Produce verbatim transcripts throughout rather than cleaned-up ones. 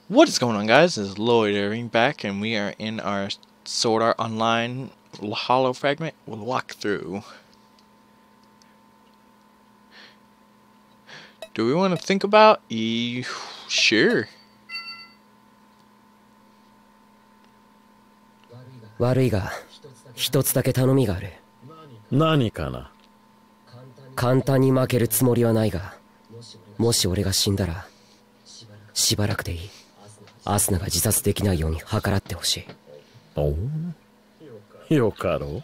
What is going on, guys? This is Loitering back, and we are in our Sword Art Online Hollow Fragment walkthrough. Do we want to think about? E sure. 悪いが、一つだけ頼みがある。 何かな。 簡単に負けるつもりはないが、もし俺が死んだら、しばらくでいい。アスナが自殺できないように計らってほしい。 おう、よかろう。キリト君、ダメだよ。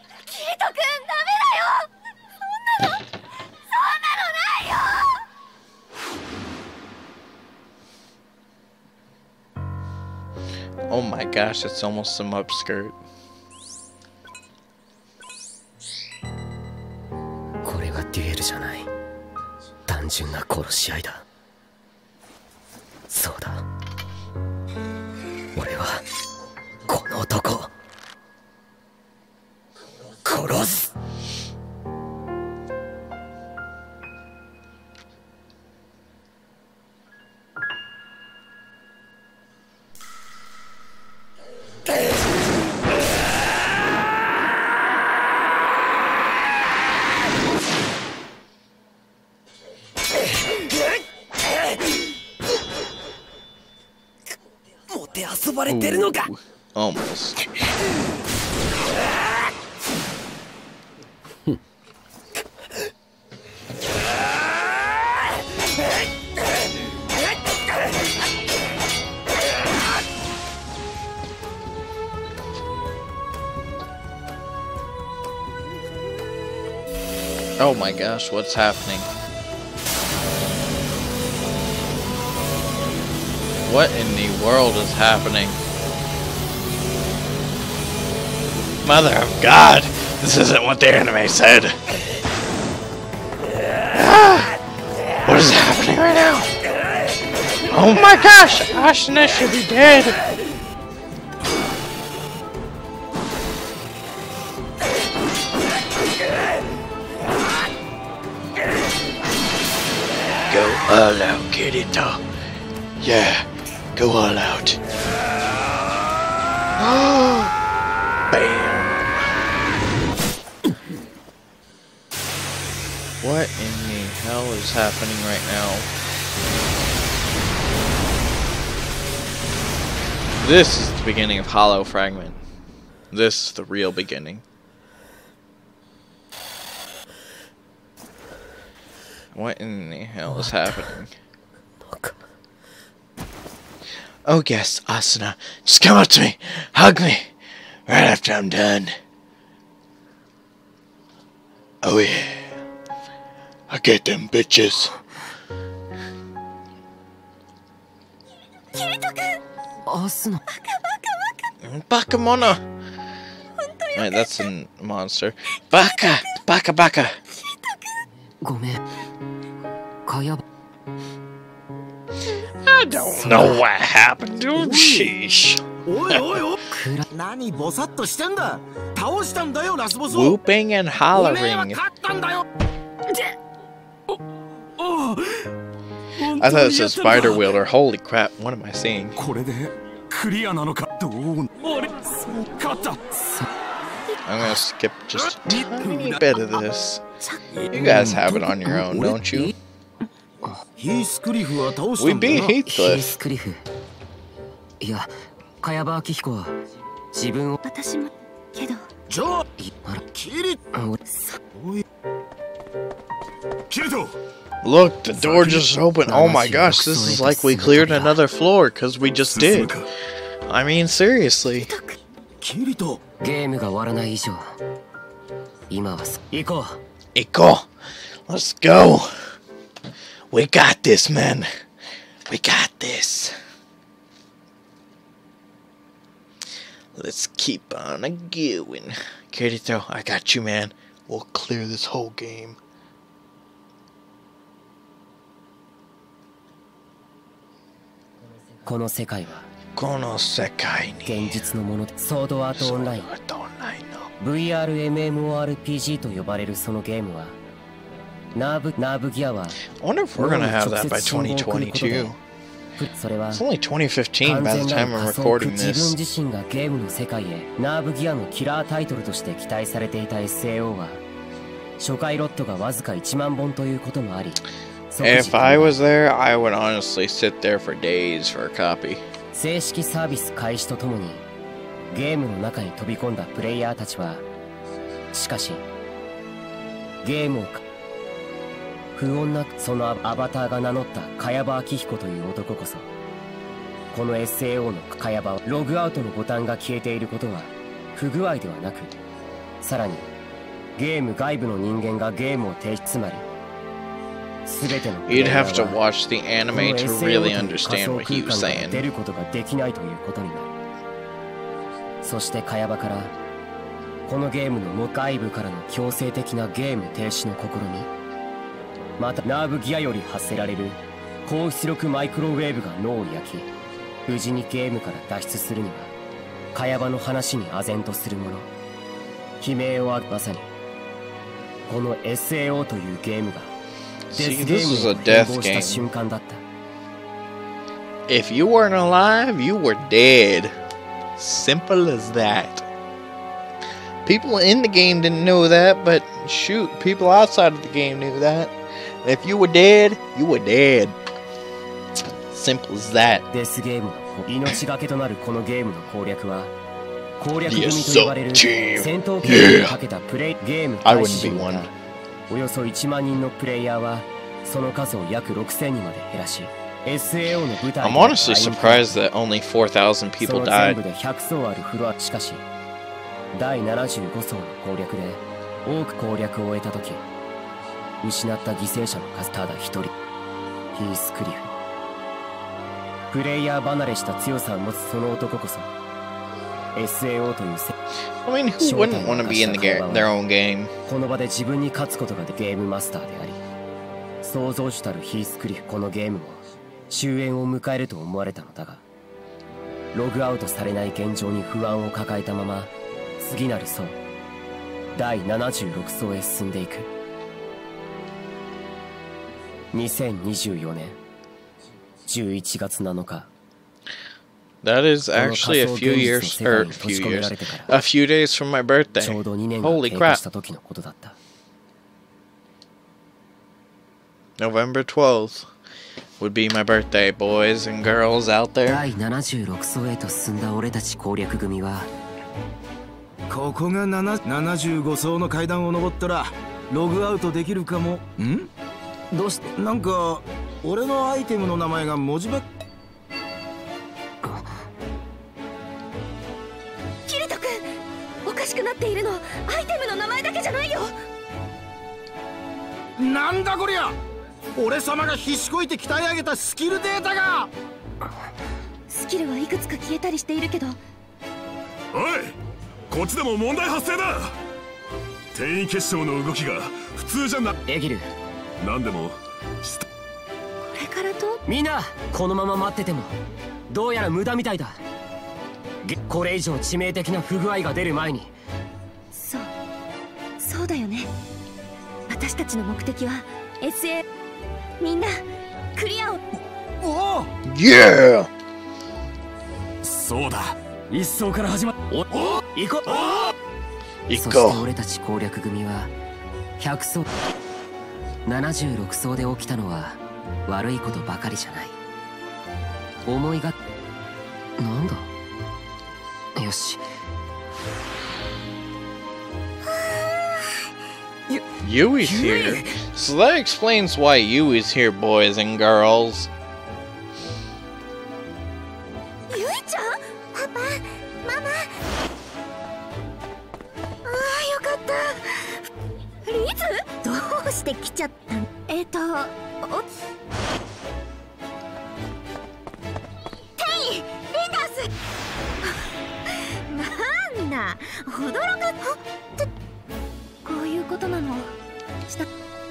そんなの、そんなのないよ。 Oh my gosh, it's almost some upskirt. これはデュエルじゃない。単純な殺し合いだ。そうだ。俺はこの男を殺す。もて遊ばれてるのか。 Almost. Oh my gosh, what's happening? What in the world is happening? Mother of God! This isn't what the anime said! Ah, what is happening right now? Oh my gosh! Asuna should be dead! Go all out, Kirito. Yeah, go all out. Bam! What in the hell is happening right now? This is the beginning of Hollow Fragment. This is the real beginning. What in the hell is happening? Oh yes, Asuna. Just come up to me. Hug me. Right after I'm done. Oh yeah. I get them bitches. Asuna. Bakamona. Wait, that's a monster. Baka! Baka baka! ごめん。かやば。 I don't know what happened to him. Sheesh. おいおいおい。何ボサッとしてんだ。倒したんだよラスボスを。 Whooping and hollering. I thought it said spider wielder. Holy crap, what am I seeing? これでクリアなのか。どう？俺勝った。 I'm gonna skip just a tiny bit of this. You guys have it on your own, don't you? We beat Heathcliff. いや、茅場明彦は自分を。私もけど。じゃあ、キリ。キリト。 Look, the door just opened. Oh my gosh, this is like we cleared another floor because we just did. I mean, seriously. ゲームが終わらない以上、今は行こう。 行こう。Let's go. We got this, man. We got this. Let's keep on going. Kirito, I got you, man. We'll clear this whole game. この世界はこの世界に現実のもので、ソードアートオンライン ブイアールエムエムオーアールピージー と呼ばれるそのゲームはナーブナーブギアは I wonder if we're gonna have that by twenty twenty-two. It's only twenty fifteen by the time I'm recording 自分 this. 自身がゲームの世界へナーブギアのキラータイトルとして期待されていた エスエーオー は初回ロットがわずかいちまんぼんということもあり、 If I was there, I would honestly sit there for days for a copy. 正式サービス開始とともにゲームの中に飛び込んだプレイヤーたちは、しかしゲームをか不穏なそのアバターが名乗った茅場明彦という男こそ、この エスエーオー の茅場はログアウトのボタンが消えていることは不具合ではなく、さらにゲーム外部の人間がゲームを停止、つまり全てのプレイ You'd ヤー have to は watch the anime to really understand what he was 出 saying. ることができないということになる。そして茅場からこのゲームのも外部からの強制的なゲーム停止の試み、またナーブギアより発せられる高出力マイクロウェーブが脳を焼き、無事にゲームから脱出するには茅場の話に唖然とするもの、悲鳴をあまさにこの エスエーオー というゲームがデ See, スゲ this is ー a ムを変 death 貌した game. 瞬間だった。 If you weren't alive, you were dead. Simple as that. People in the game didn't know that, but shoot, people outside of the game knew that. And if you were dead, you were dead. Simple as that. デスゲームの命がけとなるこのゲームの攻略は、攻略組と呼ばれる The Assault Team. 戦闘機にかけたプレイゲーム I 開 wouldn't 始 be 時に one. およそいちまんにんのプレイヤーはその数を約ろくせんにんまで減らし、 エスエーオー の舞台 I'm honestly surprised that only four thousand そ people の全部 died. でひゃくそうあるフロア。しかしだいななじゅうごそうの攻略で多く攻略を終えた時、失った犠牲者の数ただ一人、ヒースクリフ。プレイヤー離れした強さを持つその男こそ エスエーオー という世 I mean, who wouldn't want to be in the ga- their own game? この場で自分に勝つことができるゲームマスターであり、創造主たるヒースクリフ。このゲームも終焉を迎えると思われたのだが、ログアウトされない現状に不安を抱えたまま次なる層だいななじゅうろくそうへ進んでいく。にせんにじゅうよねんじゅういちがつなのか、 That is actually a few years, or a few years, a few days from my birthday. ちょうどにねんが Holy 経過し crap. た時のことだった。 November twelfth would be my birthday, boys and girls out there. だいななじゅうろくそうへと進んだ俺たち攻略組は、 ここがななななじゅうごそうの階段を登ったらログアウトできるかも。んどうしてなんか俺のアイテムの名前が文字ばっキリト君、おかしくなっているのアイテムの名前だけじゃないよ。 なんだこりゃ。俺様がひしこいて鍛え上げたスキルデータが。 スキルはいくつか消えたりしているけど。 おい、こっちでも問題発生だ。転移結晶の動きが普通じゃな。 エギル、 なんでもこれからとみんなこのまま待っててもどうやら無駄みたいだ。げこれ以上致命的な不具合が出る前に。 そうそうだよね。私たちの目的は エスエー、 みんなクリアを。 おお Yeah! そうだ。 一層から始まっおお行こう。そして Iko. 俺たち攻略組はひゃくそうななじゅうろくそうで起きたのは悪いことばかりじゃない。思いがなんだ。よし。 Yui's here. So that explains why Yui's here, boys and girls. ゆいちゃん、パパ、ママ。ああ、よかった。リズ、どうして来ちゃったの？えっと、おテイ、リンダース。なんだ、驚かってこういうことなの。した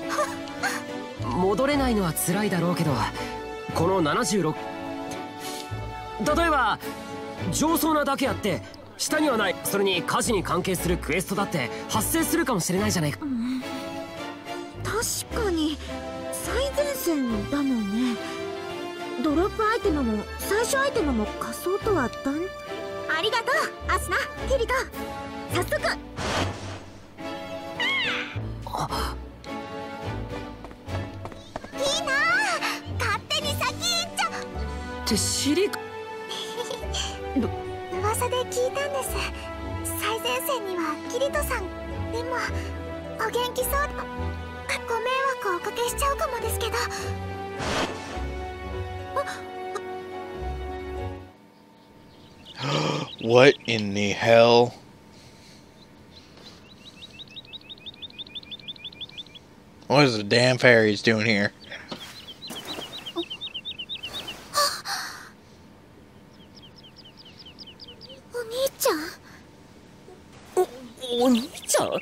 戻れないのは辛いだろうけど、このななじゅうろく、例えば上層なだけあって下にはない、それに火事に関係するクエストだって発生するかもしれないじゃないか。 確かに最前線だもんね。 ドロップアイテムも最初アイテムも仮装とはだん。ありがとうアスナ、キリト。早速。あ、いいなあ、勝手に先行っちゃって知り噂で聞いたんです。最前線にはキリトさん。でもお元気そう。ご迷惑をおかけしちゃうかもですけど。 What in the hell? What is the damn fairies doing here? お兄ちゃん。 お、お兄ちゃん？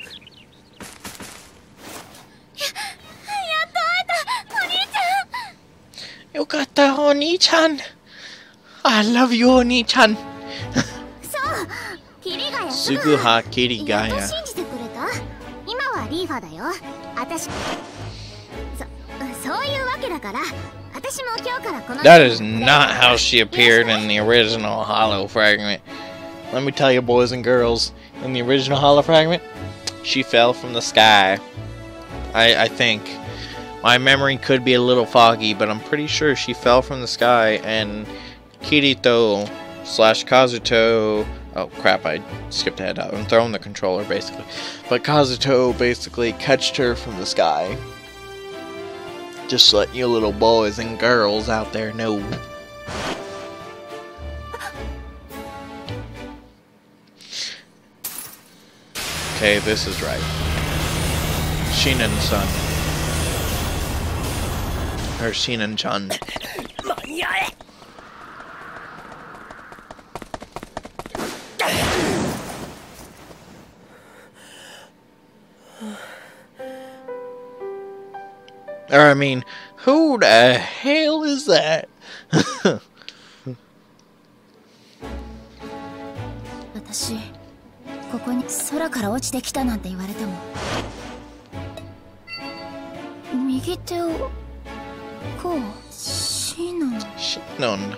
よかった、お兄ちゃん。I love you, お兄ちゃん。 そう、キリガヤすぐはキリガヤ。 やっと信じてくれた？今はリーファだよ。私、そ、そういうわけだから、私も今日からこの。 That is not how she appeared in the original Hollow Fragment. Let me tell you, boys and girls, in the original Hollow Fragment, she fell from the sky. I, I think. My memory could be a little foggy, but I'm pretty sure she fell from the sky and Kirito slash Kazuto... Oh crap, I skipped ahead. I'm throwing the controller basically. But Kazuto basically catched her from the sky. Just let you little boys and girls out there know. Okay, this is right. Shinan-san. Or Shinan-chan. Or I mean, who the hell is that? 私、ここに空から落ちてきたなんて言われても。右手をこうシノン。 シノン。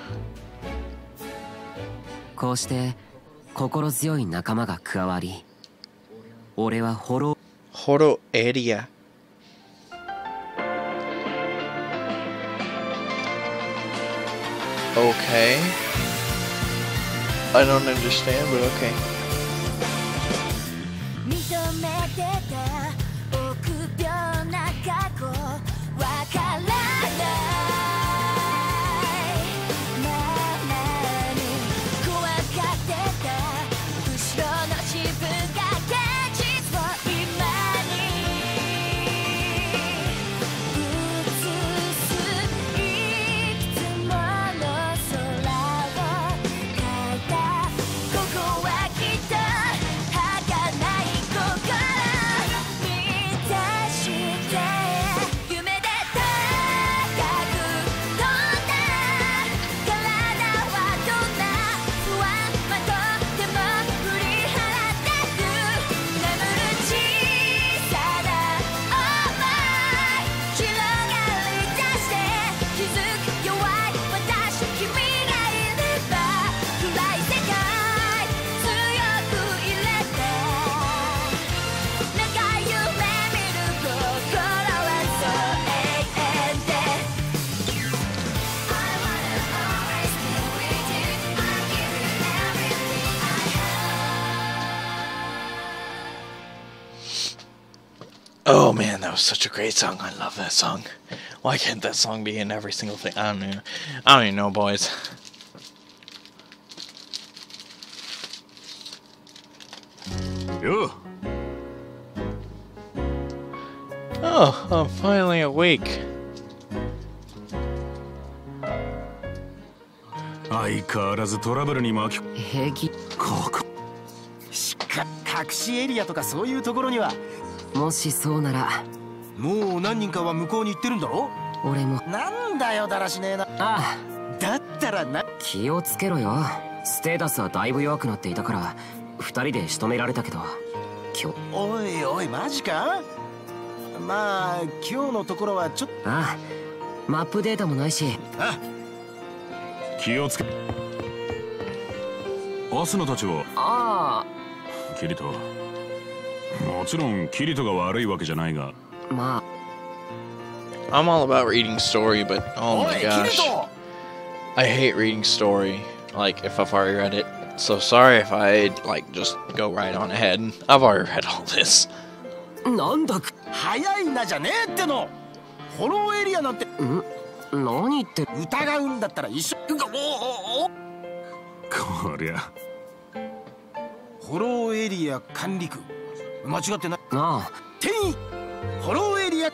こうして心強い仲間が加わり、俺はホロホロエリア。Okay. I don't understand, but okay. 認めてた臆病な過去わからないままに怖がってた後ろの自分が現実を今に映すいくつもの空を描いたここはきっと儚い心満たして夢で高く飛んだ体はどんな不安はとっても振り払ってく眠る小さな想い広がり出して気づく弱い私君がいれば暗い世界強く入れて長い夢見る心はそう永遠で I wanna always be with you I'll give you everything I have Oh man, that was such a great song. I love that song. Why can't that song be in every single thing? I don't even, I don't even know, boys. Yo. Oh, I'm finally awake. 相変わらずトラブルに巻き平気。 ここしか隠しエリアとかそういうところにはもしそうならもう何人かは向こうに行ってるんだろ。 俺も。 なんだよだらしねえな。 ああ、 だったらな。 気をつけろよ。ステータスはだいぶ弱くなっていたから二人で仕留められたけど今日。 おいおいマジか。まあ今日のところはちょっと。 ああ、マップデータもないし。 あ、 気をつけ。アスナたちは。 あキリト。もちろんキリトが悪いわけじゃないが。 あ、まあ。 I'm all about reading story, but oh my gosh, I hate reading story. Like if I've already read it, so sorry if I like just go right on ahead. I've already read all this. なんだく。 早いなじゃねえっての。フォローエリアなんて。 ん？何言って。 疑うんだったら一緒。 こりゃ。 フォローエリア管理区。間違ってない。 なあ。 転移。フォローエリア。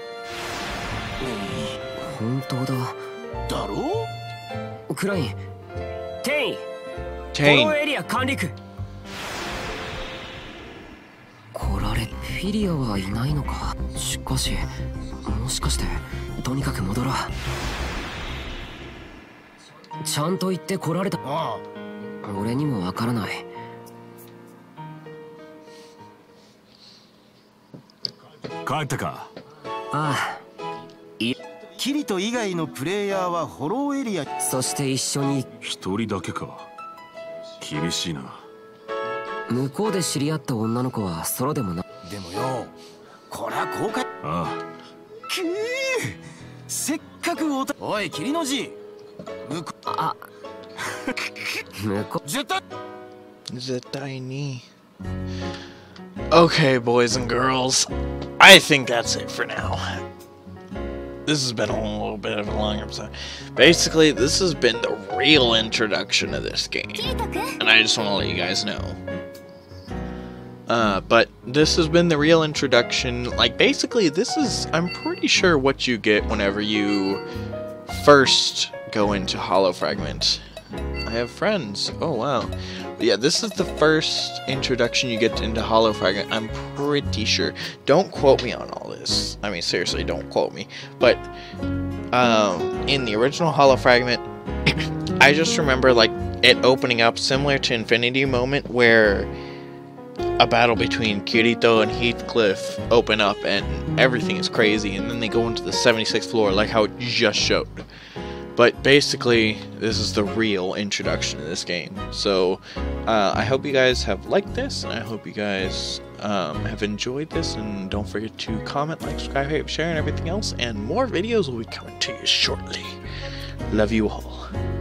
本当だ。 だろう？クライン。転移。フテインォローエリア管理区。来られフィリアはいないのか。しかしもしかしてとにかく戻ろう。ちゃんと言って来られた。 ああ。俺にもわからない。 帰ったか。 ああ。 キリト以外のプレイヤーはフォローエリア。 そして一緒に。 一人だけか。厳しいな。 向こうで知り合った女の子はソロでもな。 でもよ、こりゃ公開。 ああ。 くー、せっかくおた。おい、霧の字。向こう。 あ。向こう。 絶対。 絶対に。Okay, boys and girls, I think that's it for now. This has been a little bit of a long episode. Basically, this has been the real introduction of this game, and I just want to let you guys know. Uh, but this has been the real introduction. Like, basically, this is, I'm pretty sure, what you get whenever you first go into Hollow Fragment. I have friends. Oh, wow. But yeah, this is the first introduction you get into Hollow Fragment. I'm pretty sure. Don't quote me on all this. I mean, seriously, don't quote me. But um, in the original Hollow Fragment, I just remember like it opening up similar to Infinity Moment, where a battle between Kirito and Heathcliff open up and everything is crazy, and then they go into the seventy-sixth floor like how it just showed. But basically, this is the real introduction to this game. So, uh, I hope you guys have liked this, and I hope you guys um, have enjoyed this, and don't forget to comment, like, subscribe, share, and everything else, and more videos will be coming to you shortly. Love you all.